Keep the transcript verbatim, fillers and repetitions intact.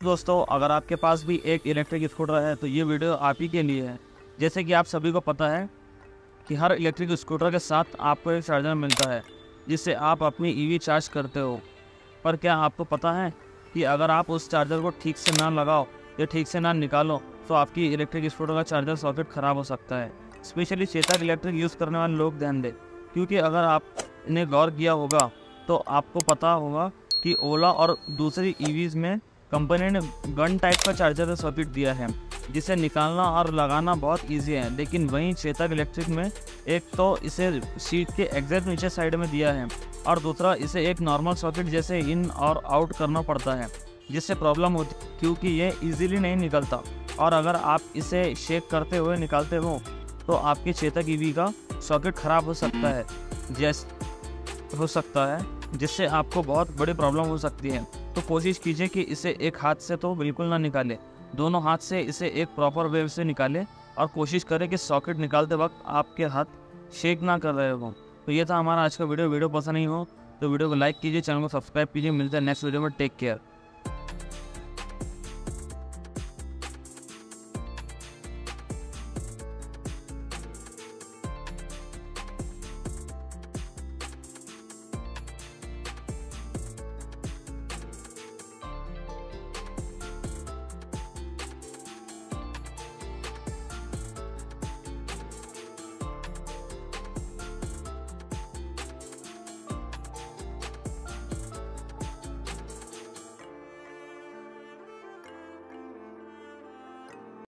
दोस्तों, अगर आपके पास भी एक इलेक्ट्रिक स्कूटर है तो ये वीडियो आप ही के लिए है। जैसे कि आप सभी को पता है कि हर इलेक्ट्रिक स्कूटर के साथ आपको एक चार्जर मिलता है जिससे आप अपनी ईवी चार्ज करते हो। पर क्या आपको पता है कि अगर आप उस चार्जर को ठीक से ना लगाओ या ठीक से ना निकालो तो आपकी इलेक्ट्रिक स्कूटर का चार्जर सॉकेट ख़राब हो सकता है। स्पेशली चेतक इलेक्ट्रिक यूज़ करने वाले लोग ध्यान दें, क्योंकि अगर आपने गौर किया होगा तो आपको पता होगा कि ओला और दूसरी ईवीज़ में कंपनी ने गन टाइप का चार्जर का सॉकेट दिया है जिसे निकालना और लगाना बहुत इजी है। लेकिन वहीं चेतक इलेक्ट्रिक में एक तो इसे सीट के एग्जैक्ट नीचे साइड में दिया है और दूसरा इसे एक नॉर्मल सॉकेट जैसे इन और आउट करना पड़ता है, जिससे प्रॉब्लम होती है क्योंकि ये इजीली नहीं निकलता। और अगर आप इसे शेक करते हुए निकालते हो तो आपकी चेतक ईवी का सॉकेट ख़राब हो सकता है जैसे हो सकता है जिससे आपको बहुत बड़ी प्रॉब्लम हो सकती है। तो कोशिश कीजिए कि इसे एक हाथ से तो बिल्कुल ना निकालें, दोनों हाथ से इसे एक प्रॉपर वे से निकालें और कोशिश करें कि सॉकेट निकालते वक्त आपके हाथ शेक ना कर रहे हो। तो ये था हमारा आज का वीडियो। वीडियो पसंद नहीं हो तो वीडियो को लाइक कीजिए, चैनल को सब्सक्राइब कीजिए। मिलते हैं नेक्स्ट वीडियो में। Take care.